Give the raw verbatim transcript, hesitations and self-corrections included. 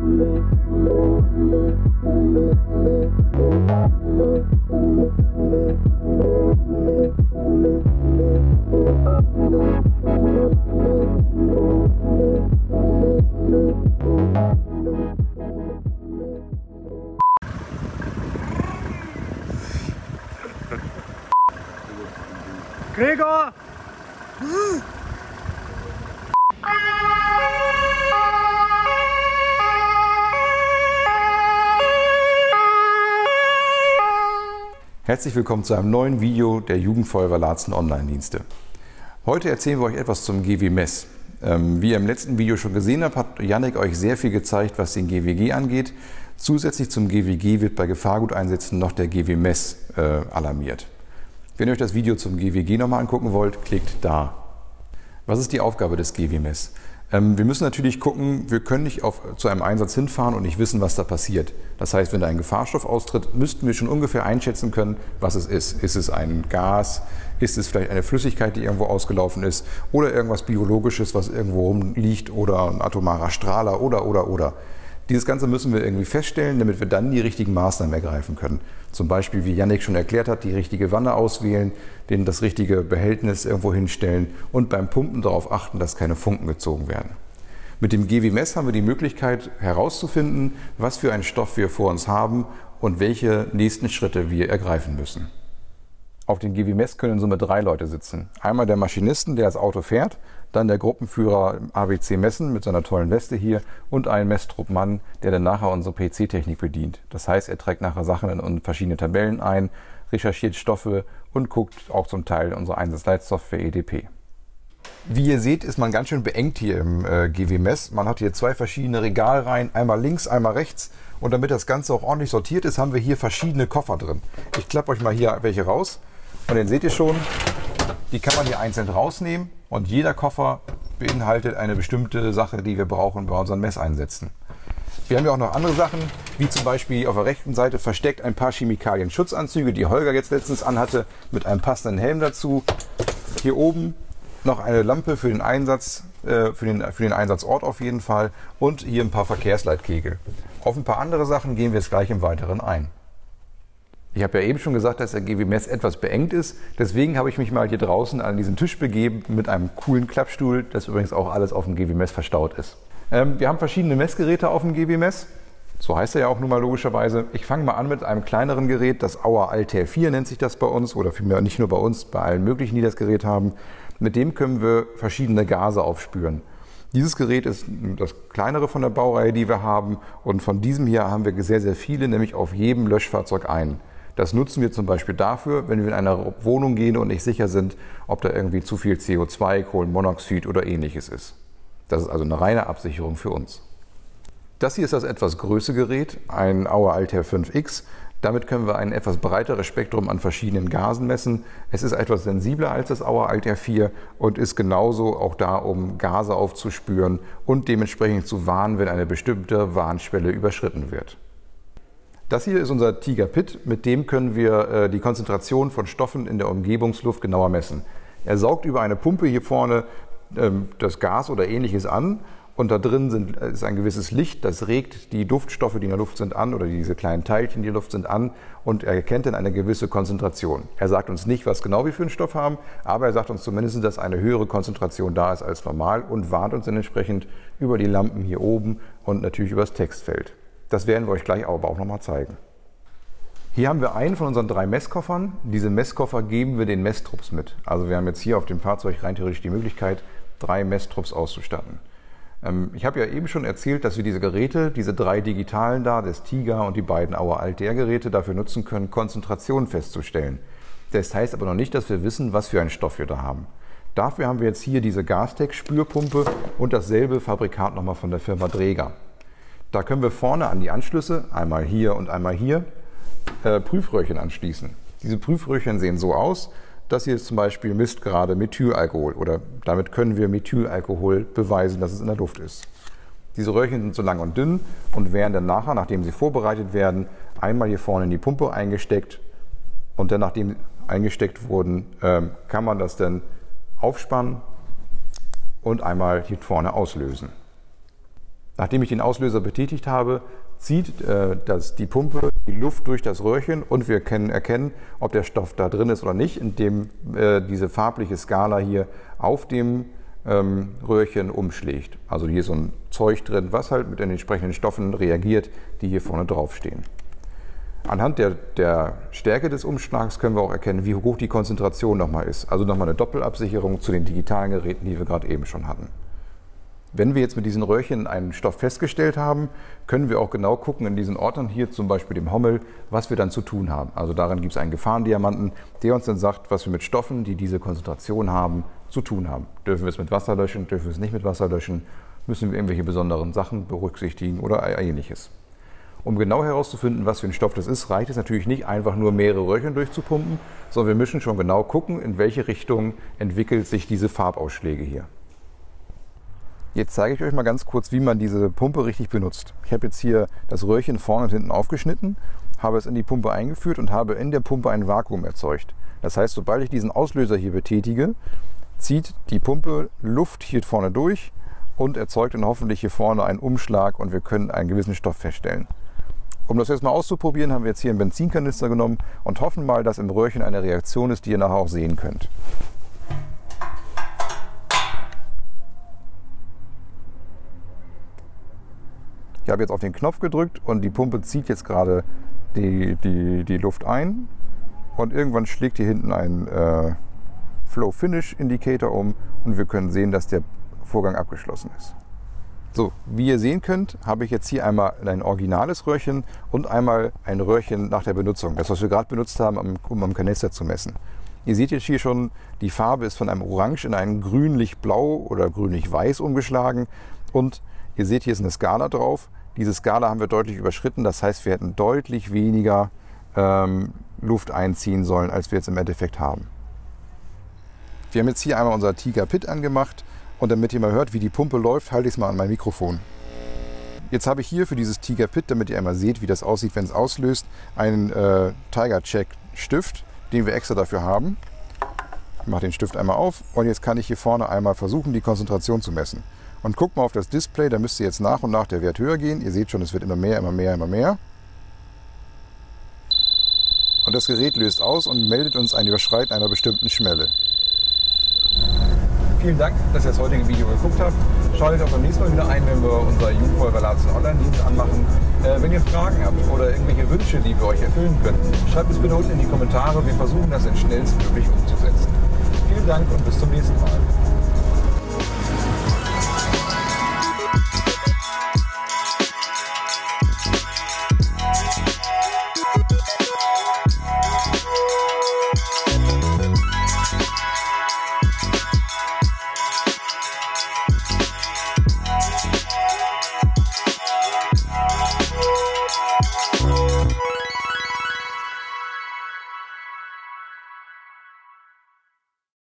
Gregor! Herzlich willkommen zu einem neuen Video der Jugendfeuerwehr Laatzen Online-Dienste. Heute erzählen wir euch etwas zum G W Mess. Ähm, wie ihr im letzten Video schon gesehen habt, hat Jannik euch sehr viel gezeigt, was den G W G angeht. Zusätzlich zum G W G wird bei Gefahrguteinsätzen noch der G W Mess äh, alarmiert. Wenn ihr euch das Video zum G W G nochmal angucken wollt, klickt da. Was ist die Aufgabe des G W Mess? Ähm, wir müssen natürlich gucken, wir können nicht auf, zu einem Einsatz hinfahren und nicht wissen, was da passiert. Das heißt, wenn da ein Gefahrstoff austritt, müssten wir schon ungefähr einschätzen können, was es ist. Ist es ein Gas? Ist es vielleicht eine Flüssigkeit, die irgendwo ausgelaufen ist? Oder irgendwas Biologisches, was irgendwo rumliegt? Oder ein atomarer Strahler? Oder, oder, oder. Dieses Ganze müssen wir irgendwie feststellen, damit wir dann die richtigen Maßnahmen ergreifen können. Zum Beispiel, wie Jannik schon erklärt hat, die richtige Wanne auswählen, denen das richtige Behältnis irgendwo hinstellen und beim Pumpen darauf achten, dass keine Funken gezogen werden. Mit dem G W Mess haben wir die Möglichkeit herauszufinden, was für einen Stoff wir vor uns haben und welche nächsten Schritte wir ergreifen müssen. Auf dem G W Mess können in Summe drei Leute sitzen. Einmal der Maschinisten, der das Auto fährt, dann der Gruppenführer A B C Messen mit seiner tollen Weste hier und ein Messtruppmann, der dann nachher unsere P C-Technik bedient. Das heißt, er trägt nachher Sachen in verschiedene Tabellen ein, recherchiert Stoffe und guckt auch zum Teil unsere Einsatzleitsoftware E D P. Wie ihr seht, ist man ganz schön beengt hier im äh, G W Mess. Man hat hier zwei verschiedene Regalreihen, einmal links, einmal rechts. Und damit das Ganze auch ordentlich sortiert ist, haben wir hier verschiedene Koffer drin. Ich klappe euch mal hier welche raus. Und den seht ihr schon, die kann man hier einzeln rausnehmen. Und jeder Koffer beinhaltet eine bestimmte Sache, die wir brauchen bei unseren Messeinsätzen. Wir haben ja auch noch andere Sachen, wie zum Beispiel auf der rechten Seite versteckt ein paar Chemikalien-Schutzanzüge, die Holger jetzt letztens anhatte, mit einem passenden Helm dazu. Hier oben noch eine Lampe für den Einsatz, äh, für den, für den Einsatzort auf jeden Fall. Und hier ein paar Verkehrsleitkegel. Auf ein paar andere Sachen gehen wir jetzt gleich im Weiteren ein. Ich habe ja eben schon gesagt, dass der G W Mess etwas beengt ist. Deswegen habe ich mich mal hier draußen an diesen Tisch begeben mit einem coolen Klappstuhl, das übrigens auch alles auf dem G W Mess verstaut ist. Ähm, wir haben verschiedene Messgeräte auf dem G W Mess. So heißt er ja auch nun mal logischerweise. Ich fange mal an mit einem kleineren Gerät, das Auer Altair vier nennt sich das bei uns. Oder vielmehr nicht nur bei uns, bei allen möglichen, die das Gerät haben. Mit dem können wir verschiedene Gase aufspüren. Dieses Gerät ist das kleinere von der Baureihe, die wir haben. Und von diesem hier haben wir sehr, sehr viele, nämlich auf jedem Löschfahrzeug einen. Das nutzen wir zum Beispiel dafür, wenn wir in einer Wohnung gehen und nicht sicher sind, ob da irgendwie zu viel C O zwei, Kohlenmonoxid oder ähnliches ist. Das ist also eine reine Absicherung für uns. Das hier ist das etwas größere Gerät, ein Auer Altair fünf X. Damit können wir ein etwas breiteres Spektrum an verschiedenen Gasen messen. Es ist etwas sensibler als das Auer Altair vier und ist genauso auch da, um Gase aufzuspüren und dementsprechend zu warnen, wenn eine bestimmte Warnschwelle überschritten wird. Das hier ist unser Tiger Pit, mit dem können wir äh, die Konzentration von Stoffen in der Umgebungsluft genauer messen. Er saugt über eine Pumpe hier vorne ähm, das Gas oder ähnliches an und da drin sind, ist ein gewisses Licht, das regt die Duftstoffe, die in der Luft sind, an oder diese kleinen Teilchen, die in der Luft sind, an und er erkennt dann eine gewisse Konzentration. Er sagt uns nicht, was genau wir für einen Stoff haben, aber er sagt uns zumindest, dass eine höhere Konzentration da ist als normal und warnt uns dann entsprechend über die Lampen hier oben und natürlich über das Textfeld. Das werden wir euch gleich aber auch nochmal zeigen. Hier haben wir einen von unseren drei Messkoffern. Diese Messkoffer geben wir den Messtrupps mit. Also wir haben jetzt hier auf dem Fahrzeug rein theoretisch die Möglichkeit, drei Messtrupps auszustatten. Ähm, ich habe ja eben schon erzählt, dass wir diese Geräte, diese drei digitalen da, das Tiger und die beiden Auer Altair Geräte, dafür nutzen können, Konzentrationen festzustellen. Das heißt aber noch nicht, dass wir wissen, was für einen Stoff wir da haben. Dafür haben wir jetzt hier diese Gastec-Spürpumpe und dasselbe Fabrikat nochmal von der Firma Dräger. Da können wir vorne an die Anschlüsse, einmal hier und einmal hier, äh, Prüfröhrchen anschließen. Diese Prüfröhrchen sehen so aus, dass hier zum Beispiel misst gerade Methylalkohol oder damit können wir Methylalkohol beweisen, dass es in der Luft ist. Diese Röhrchen sind so lang und dünn und werden dann nachher, nachdem sie vorbereitet werden, einmal hier vorne in die Pumpe eingesteckt und dann, nachdem sie eingesteckt wurden, äh, kann man das dann aufspannen und einmal hier vorne auslösen. Nachdem ich den Auslöser betätigt habe, zieht äh, das, die Pumpe die Luft durch das Röhrchen und wir können erkennen, ob der Stoff da drin ist oder nicht, indem äh, diese farbliche Skala hier auf dem ähm, Röhrchen umschlägt. Also hier ist so ein Zeug drin, was halt mit den entsprechenden Stoffen reagiert, die hier vorne drauf stehen. Anhand der, der Stärke des Umschlags können wir auch erkennen, wie hoch die Konzentration nochmal ist. Also nochmal eine Doppelabsicherung zu den digitalen Geräten, die wir gerade eben schon hatten. Wenn wir jetzt mit diesen Röhrchen einen Stoff festgestellt haben, können wir auch genau gucken in diesen Ordnern hier, zum Beispiel dem Hommel, was wir dann zu tun haben. Also darin gibt es einen Gefahrendiamanten, der uns dann sagt, was wir mit Stoffen, die diese Konzentration haben, zu tun haben. Dürfen wir es mit Wasser löschen, dürfen wir es nicht mit Wasser löschen, müssen wir irgendwelche besonderen Sachen berücksichtigen oder ähnliches. Um genau herauszufinden, was für ein Stoff das ist, reicht es natürlich nicht einfach nur mehrere Röhrchen durchzupumpen, sondern wir müssen schon genau gucken, in welche Richtung entwickelt sich diese Farbausschläge hier. Jetzt zeige ich euch mal ganz kurz, wie man diese Pumpe richtig benutzt. Ich habe jetzt hier das Röhrchen vorne und hinten aufgeschnitten, habe es in die Pumpe eingeführt und habe in der Pumpe ein Vakuum erzeugt. Das heißt, sobald ich diesen Auslöser hier betätige, zieht die Pumpe Luft hier vorne durch und erzeugt dann hoffentlich hier vorne einen Umschlag und wir können einen gewissen Stoff feststellen. Um das jetzt mal auszuprobieren, haben wir jetzt hier einen Benzinkanister genommen und hoffen mal, dass im Röhrchen eine Reaktion ist, die ihr nachher auch sehen könnt. Ich habe jetzt auf den Knopf gedrückt und die Pumpe zieht jetzt gerade die, die, die Luft ein und irgendwann schlägt hier hinten ein äh, Flow Finish Indicator um und wir können sehen, dass der Vorgang abgeschlossen ist. So, wie ihr sehen könnt, habe ich jetzt hier einmal ein originales Röhrchen und einmal ein Röhrchen nach der Benutzung. Das, was wir gerade benutzt haben, um am Kanister zu messen. Ihr seht jetzt hier schon, die Farbe ist von einem Orange in ein grünlich-blau oder grünlich-weiß umgeschlagen. Und ihr seht, hier ist eine Skala drauf. Diese Skala haben wir deutlich überschritten. Das heißt, wir hätten deutlich weniger ähm, Luft einziehen sollen, als wir jetzt im Endeffekt haben. Wir haben jetzt hier einmal unser Tiger Pit angemacht. Und damit ihr mal hört, wie die Pumpe läuft, halte ich es mal an mein Mikrofon. Jetzt habe ich hier für dieses Tiger Pit, damit ihr einmal seht, wie das aussieht, wenn es auslöst, einen äh, Tiger Check Stift, den wir extra dafür haben. Ich mache den Stift einmal auf und jetzt kann ich hier vorne einmal versuchen, die Konzentration zu messen. Und guckt mal auf das Display, da müsste jetzt nach und nach der Wert höher gehen. Ihr seht schon, es wird immer mehr, immer mehr, immer mehr. Und das Gerät löst aus und meldet uns ein Überschreiten einer bestimmten Schwelle. Vielen Dank, dass ihr das heutige Video geguckt habt. Schaltet auch beim nächsten Mal wieder ein, wenn wir unser Jugendfeuerwehr Laatzen Online-Dienst anmachen. Äh, wenn ihr Fragen habt oder irgendwelche Wünsche, die wir euch erfüllen können, schreibt es bitte unten in die Kommentare. Wir versuchen das schnellstmöglich umzusetzen. Vielen Dank und bis zum nächsten Mal.